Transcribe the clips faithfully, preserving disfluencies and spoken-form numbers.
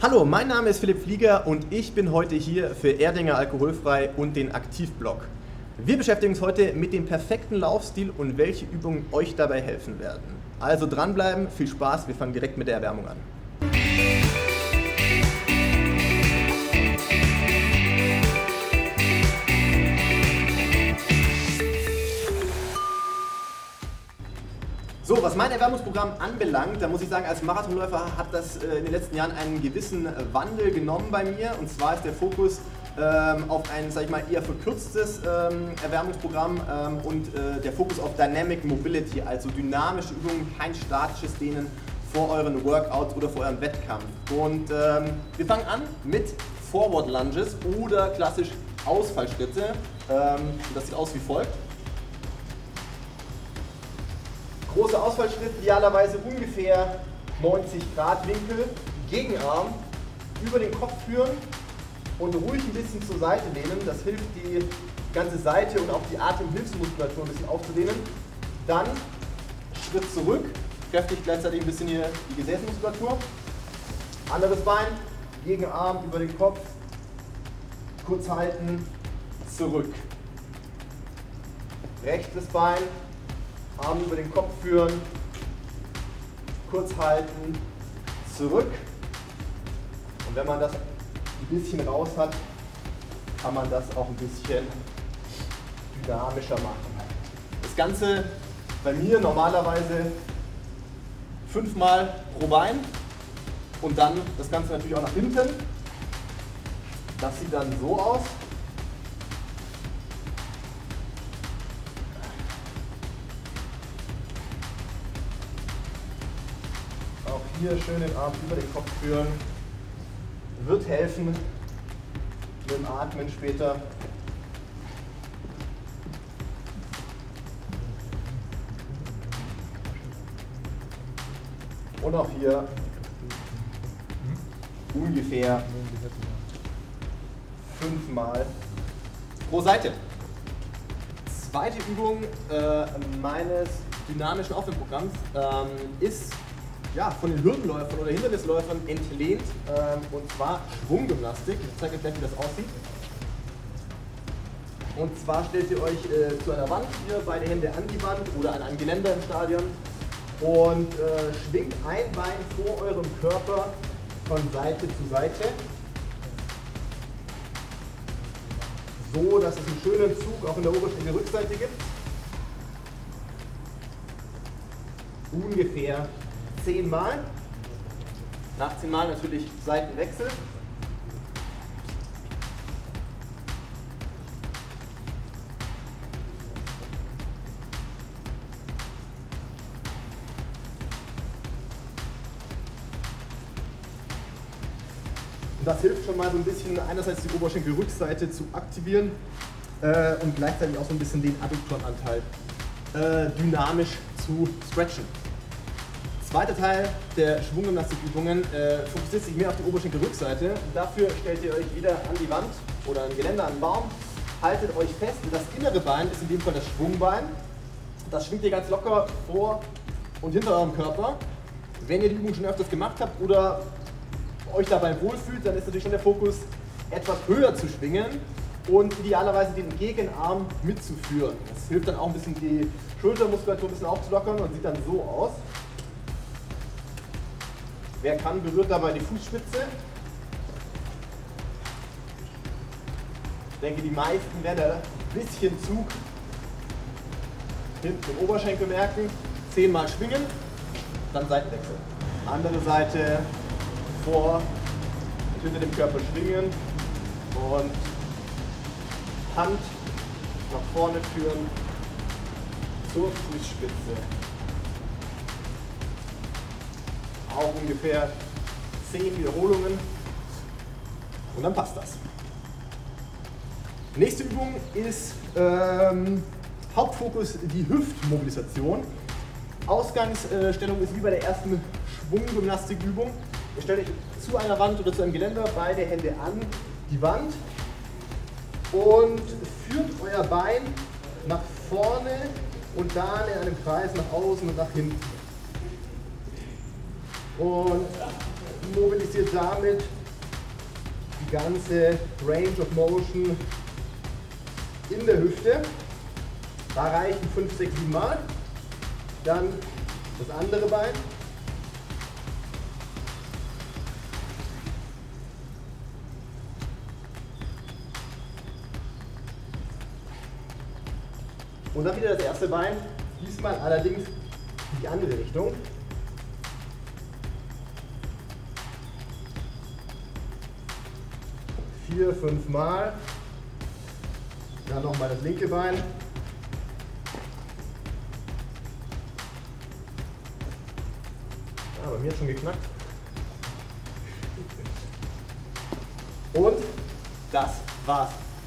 Hallo, mein Name ist Philipp Flieger und ich bin heute hier für Erdinger Alkoholfrei und den Aktivblog. Wir beschäftigen uns heute mit dem perfekten Laufstil und welche Übungen euch dabei helfen werden. Also dranbleiben, viel Spaß, wir fangen direkt mit der Erwärmung an. So, was mein Erwärmungsprogramm anbelangt, da muss ich sagen, als Marathonläufer hat das in den letzten Jahren einen gewissen Wandel genommen bei mir. Und zwar ist der Fokus ähm, auf ein, sag ich mal, eher verkürztes ähm, Erwärmungsprogramm ähm, und äh, der Fokus auf Dynamic Mobility, also dynamische Übungen, kein statisches Dehnen vor euren Workouts oder vor eurem Wettkampf. Und ähm, wir fangen an mit Forward Lunges oder klassisch Ausfallschritte. Ähm, das sieht aus wie folgt. Großer Ausfallschritt, idealerweise ungefähr neunzig Grad Winkel, Gegenarm über den Kopf führen und ruhig ein bisschen zur Seite lehnen. Das hilft, die ganze Seite und auch die Atemhilfsmuskulatur ein bisschen aufzudehnen. Dann Schritt zurück, kräftig gleichzeitig ein bisschen hier die Gesäßmuskulatur. Anderes Bein, Gegenarm über den Kopf, kurz halten, zurück. Rechtes Bein, Arm über den Kopf führen, kurz halten, zurück. Und wenn man das ein bisschen raus hat, kann man das auch ein bisschen dynamischer machen. Das Ganze bei mir normalerweise fünfmal pro Bein und dann das Ganze natürlich auch nach hinten. Das sieht dann so aus. Hier schön den Arm über den Kopf führen, wird helfen mit dem Atmen später. Und auch hier ungefähr fünfmal pro Seite. Zweite Übung äh, meines dynamischen Aufwärmprogramms ähm, ist ja, von den Hürdenläufern oder Hindernisläufern entlehnt, ähm, und zwar Schwunggymnastik. Ich zeige euch gleich, wie das aussieht. Und zwar stellt ihr euch äh, zu einer Wand, hier beide Hände an die Wand oder an einem Geländer im Stadion und äh, schwingt ein Bein vor eurem Körper von Seite zu Seite, so dass es einen schönen Zug auch in der Oberschenkelrückseite gibt. Ungefähr zehn Mal. Nach zehn Mal natürlich Seitenwechsel. Und das hilft schon mal so ein bisschen, einerseits die Oberschenkelrückseite zu aktivieren äh, und gleichzeitig auch so ein bisschen den Adduktorenanteil äh, dynamisch zu stretchen. Zweiter Teil der Schwunggymnastikübungen äh, fokussiert sich mehr auf die Oberschenkelrückseite. Dafür stellt ihr euch wieder an die Wand oder ein Geländer, an den Baum, haltet euch fest. Das innere Bein ist in dem Fall das Schwungbein. Das schwingt ihr ganz locker vor und hinter eurem Körper. Wenn ihr die Übung schon öfters gemacht habt oder euch dabei wohlfühlt, dann ist natürlich schon der Fokus, etwas höher zu schwingen und idealerweise den Gegenarm mitzuführen. Das hilft dann auch ein bisschen, die Schultermuskulatur ein bisschen aufzulockern und sieht dann so aus. Wer kann, berührt dabei die Fußspitze. Ich denke, die meisten werden da ein bisschen Zug hinten im Oberschenkel merken. Zehnmal schwingen, dann Seitenwechsel. Andere Seite, vor und hinter dem Körper schwingen und Hand nach vorne führen zur Fußspitze. Auch ungefähr zehn Wiederholungen und dann passt das. Nächste Übung ist ähm, Hauptfokus die Hüftmobilisation. Ausgangsstellung ist wie bei der ersten Schwunggymnastikübung. Ihr stellt euch zu einer Wand oder zu einem Geländer, beide Hände an die Wand und führt euer Bein nach vorne und dann in einem Kreis nach außen und nach hinten. Und mobilisiert damit die ganze Range of Motion in der Hüfte. Da reichen fünf, sechs, sieben Mal. Dann das andere Bein. Und dann wieder das erste Bein, diesmal allerdings in die andere Richtung. Vier, fünf Mal. Dann nochmal das linke Bein. Ah, bei mir hat schon geknackt. Und das war's.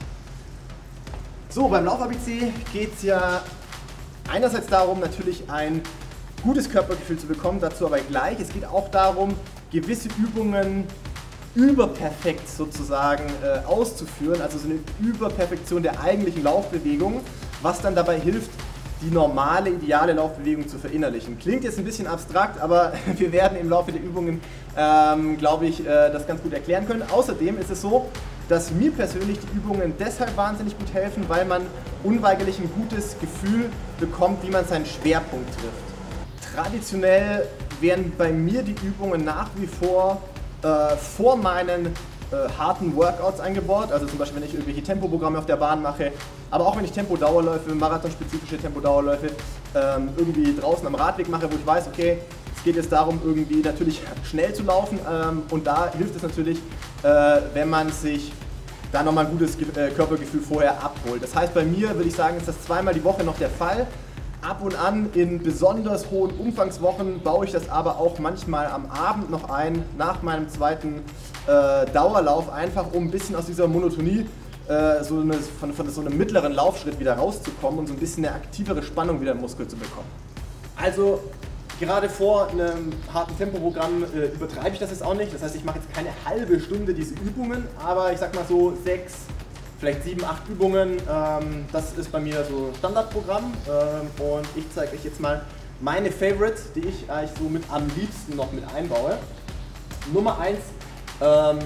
So, beim Lauf-A B C geht es ja einerseits darum, natürlich ein gutes Körpergefühl zu bekommen, dazu aber gleich. Es geht auch darum, gewisse Übungen überperfekt sozusagen äh, auszuführen, also so eine Überperfektion der eigentlichen Laufbewegung, was dann dabei hilft, die normale, ideale Laufbewegung zu verinnerlichen. Klingt jetzt ein bisschen abstrakt, aber wir werden im Laufe der Übungen, ähm, glaube ich, äh, das ganz gut erklären können. Außerdem ist es so, dass mir persönlich die Übungen deshalb wahnsinnig gut helfen, weil man unweigerlich ein gutes Gefühl bekommt, wie man seinen Schwerpunkt trifft. Traditionell werden bei mir die Übungen nach wie vor äh, vor meinen äh, harten Workouts eingebaut, also zum Beispiel wenn ich irgendwelche Tempoprogramme auf der Bahn mache, aber auch wenn ich Tempodauerläufe, marathonspezifische Tempodauerläufe ähm, irgendwie draußen am Radweg mache, wo ich weiß, okay, es geht jetzt darum, irgendwie natürlich schnell zu laufen ähm, und da hilft es natürlich, äh, wenn man sich da nochmal ein gutes Ge äh, Körpergefühl vorher abholt. Das heißt, bei mir würde ich sagen, ist das zweimal die Woche noch der Fall. Ab und an in besonders hohen Umfangswochen baue ich das aber auch manchmal am Abend noch ein, nach meinem zweiten äh, Dauerlauf, einfach um ein bisschen aus dieser Monotonie äh, so eine, von, von so einem mittleren Laufschritt wieder rauszukommen und so ein bisschen eine aktivere Spannung wieder im Muskel zu bekommen. Also gerade vor einem harten Tempoprogramm äh, übertreibe ich das jetzt auch nicht. Das heißt, ich mache jetzt keine halbe Stunde diese Übungen, aber ich sag mal so sechs, vielleicht sieben, acht Übungen. Ähm, das ist bei mir so Standardprogramm ähm, und ich zeige euch jetzt mal meine Favorites, die ich eigentlich so mit am liebsten noch mit einbaue. Nummer eins ähm,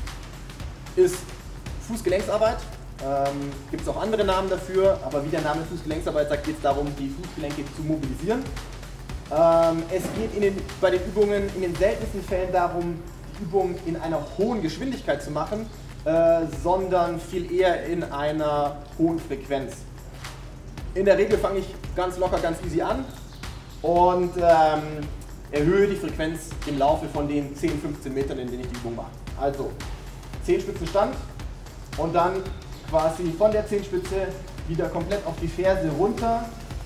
ist Fußgelenksarbeit. Ähm, Gibt es auch andere Namen dafür, aber wie der Name Fußgelenksarbeit sagt, geht es darum, die Fußgelenke zu mobilisieren. Ähm, es geht in den, bei den Übungen in den seltensten Fällen darum, die Übung in einer hohen Geschwindigkeit zu machen, äh, sondern viel eher in einer hohen Frequenz. In der Regel fange ich ganz locker, ganz easy an und ähm, erhöhe die Frequenz im Laufe von den zehn, fünfzehn Metern, in denen ich die Übung mache. Also Zehenspitzen Stand und dann quasi von der Zehenspitze wieder komplett auf die Ferse runter.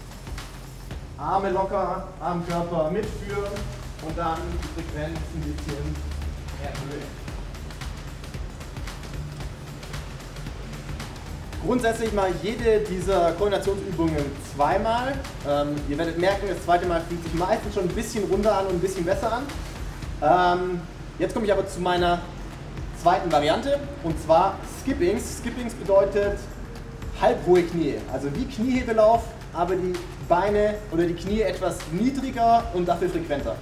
Arme locker am Körper mitführen und dann die Frequenz ein bisschen erhöhen. Grundsätzlich mache ich jede dieser Koordinationsübungen zweimal. Ähm, ihr werdet merken, das zweite Mal fühlt sich meistens schon ein bisschen runder an und ein bisschen besser an. Ähm, jetzt komme ich aber zu meiner zweiten Variante und zwar Skippings. Skippings bedeutet halbhohe Knie, also wie Kniehebelauf, aber die Beine oder die Knie etwas niedriger und dafür frequenter.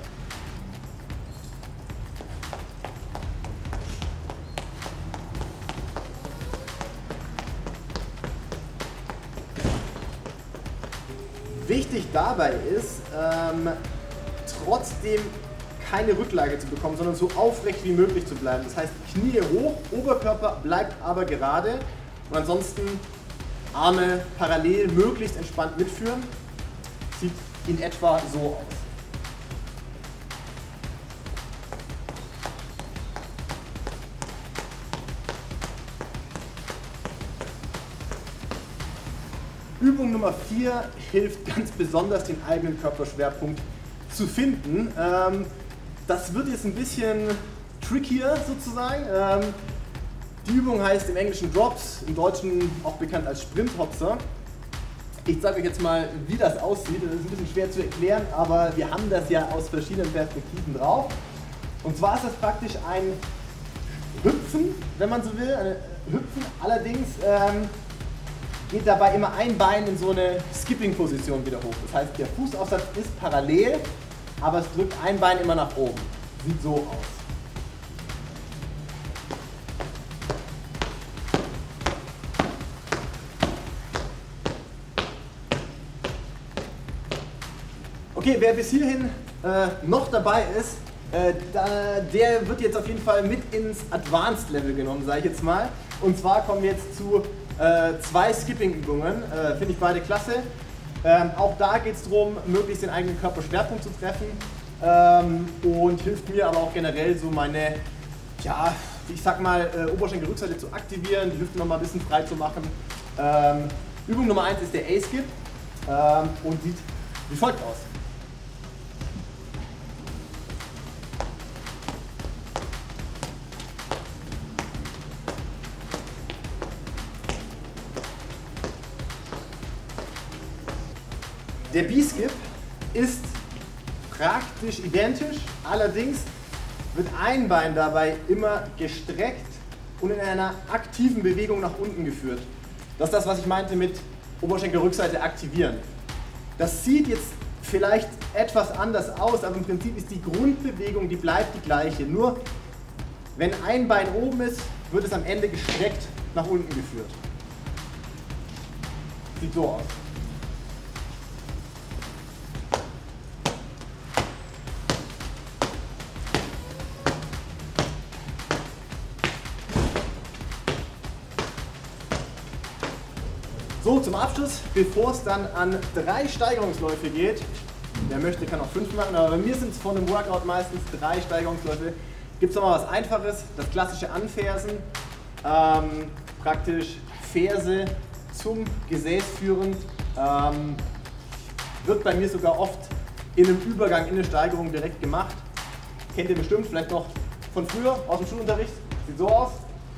Wichtig dabei ist, ähm, trotzdem keine Rücklage zu bekommen, sondern so aufrecht wie möglich zu bleiben. Das heißt, Knie hoch, Oberkörper bleibt aber gerade und ansonsten Arme parallel, möglichst entspannt mitführen. Sieht in etwa so aus. Übung Nummer vier hilft ganz besonders, den eigenen Körperschwerpunkt zu finden. Ähm, das wird jetzt ein bisschen trickier sozusagen. Ähm, die Übung heißt im Englischen Drops, im Deutschen auch bekannt als Sprinthopser. Ich zeige euch jetzt mal, wie das aussieht. Das ist ein bisschen schwer zu erklären, aber wir haben das ja aus verschiedenen Perspektiven drauf. Und zwar ist das praktisch ein Hüpfen, wenn man so will. Ein Hüpfen, allerdings ähm, geht dabei immer ein Bein in so eine Skipping-Position wieder hoch. Das heißt, der Fußaufsatz ist parallel, aber es drückt ein Bein immer nach oben. Sieht so aus. Okay, wer bis hierhin äh, noch dabei ist, äh, da, der wird jetzt auf jeden Fall mit ins Advanced Level genommen, sage ich jetzt mal. Und zwar kommen wir jetzt zu äh, zwei Skipping-Übungen, äh, finde ich beide klasse. Ähm, auch da geht es darum, möglichst den eigenen Körperschwerpunkt zu treffen ähm, und hilft mir aber auch generell so meine, ja, ich sag mal, äh, Oberschenkel-Rückseite zu aktivieren, die Hüfte noch mal ein bisschen frei zu machen. Ähm, Übung Nummer eins ist der A-Skip ähm, und sieht wie folgt aus. Der B-Skip ist praktisch identisch, allerdings wird ein Bein dabei immer gestreckt und in einer aktiven Bewegung nach unten geführt. Das ist das, was ich meinte mit Oberschenkelrückseite aktivieren. Das sieht jetzt vielleicht etwas anders aus, aber im Prinzip ist die Grundbewegung, die bleibt die gleiche. Nur wenn ein Bein oben ist, wird es am Ende gestreckt nach unten geführt. Sieht so aus. So, zum Abschluss, bevor es dann an drei Steigerungsläufe geht, wer möchte, kann auch fünf machen, aber bei mir sind es von einem Workout meistens drei Steigerungsläufe. Gibt es nochmal was Einfaches, das klassische Anfersen, ähm, praktisch Ferse zum Gesäß führend, ähm, wird bei mir sogar oft in einem Übergang in eine Steigerung direkt gemacht. Kennt ihr bestimmt, vielleicht noch von früher aus dem Schulunterricht, sieht so aus.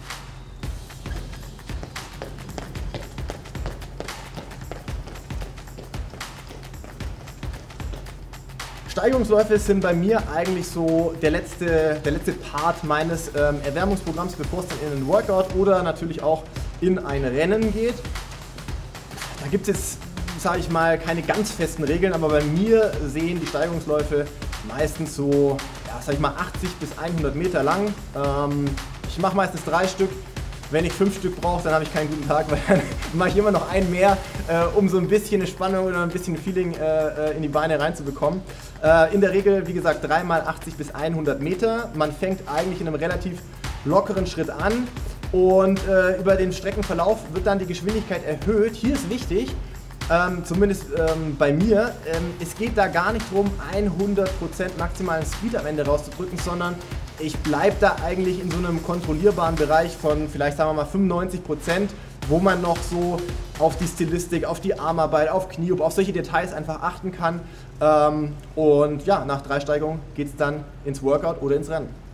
Steigerungsläufe sind bei mir eigentlich so der letzte, der letzte Part meines ähm, Erwärmungsprogramms, bevor es dann in einen Workout oder natürlich auch in ein Rennen geht. Da gibt es jetzt, sage ich mal, keine ganz festen Regeln, aber bei mir sehen die Steigerungsläufe meistens so, ja, sag ich mal, achtzig bis hundert Meter lang. Ähm, ich mache meistens drei Stück. Wenn ich fünf Stück brauche, dann habe ich keinen guten Tag, weil dann mache ich immer noch einen mehr, äh, um so ein bisschen eine Spannung oder ein bisschen Feeling äh, in die Beine reinzubekommen. Äh, in der Regel, wie gesagt, dreimal achtzig bis hundert Meter. Man fängt eigentlich in einem relativ lockeren Schritt an und äh, über den Streckenverlauf wird dann die Geschwindigkeit erhöht. Hier ist wichtig, ähm, zumindest ähm, bei mir, ähm, es geht da gar nicht darum, hundert Prozent maximalen Speed am Ende rauszudrücken, sondern ich bleibe da eigentlich in so einem kontrollierbaren Bereich von vielleicht, sagen wir mal, fünfundneunzig Prozent, wo man noch so auf die Stilistik, auf die Armarbeit, auf Kniehub, auf solche Details einfach achten kann. Ähm, und ja, nach drei Steigerungen geht es dann ins Workout oder ins Rennen.